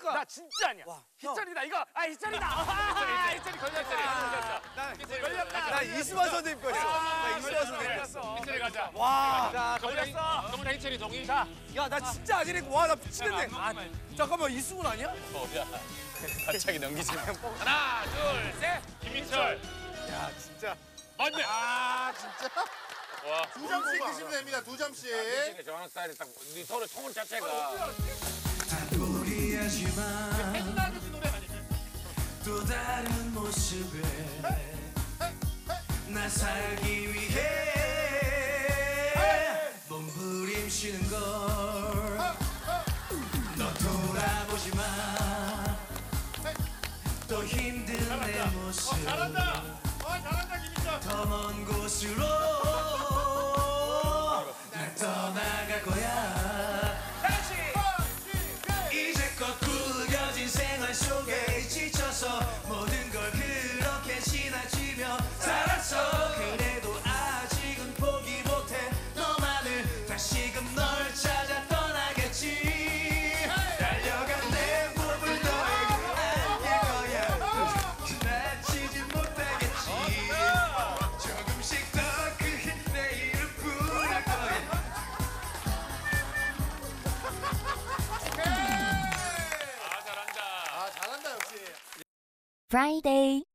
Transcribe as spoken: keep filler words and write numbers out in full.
그러니까. 나 진짜 아니야. 와, 희철이다 이거. 아 희철이다. 아 희철이 걸렸어. 나 걸렸다. 나 이수만 선생님 거였어. 나 이수만 선생님 거였어. 희철이 가자. 와. 자 걸렸어. 정훈아 희철이 동의. 자 야, 나 진짜 아니래. 와, 나 미치겠네. 아, 잠깐만, 이수근 아니야? 어야. 갑자기 넘기지 마. 하나 둘 셋. 김민철. 야, 진짜. 맞네. 아, 진짜. 와. 두 점씩 드시면 됩니다. 두 점씩. 민철이 좋아하는 스타일이 딱네 서로 톤 자체가. 무리하지만 또 다른 모습에 나 살기 위해 몸부림치는 걸 너 돌아보지 마 또 힘든 내 모습 잘한다. 어, 잘한다 김민철. 더 먼 곳으로 날 떠나갈 거야 이제껏 구겨진 생활 속에 지쳐서 모든 걸 그렇게 지나치며 살았어 그래도 아직은 포기 못해 너만을 다시금 널 찾아 떠나겠지 달려간 내 몸을 너에게 안길 거야 지나치지 못하겠지 조금씩 더 크게 내 이름 부를 거야 아 잘한다. 아, 잘한다 역시. Friday.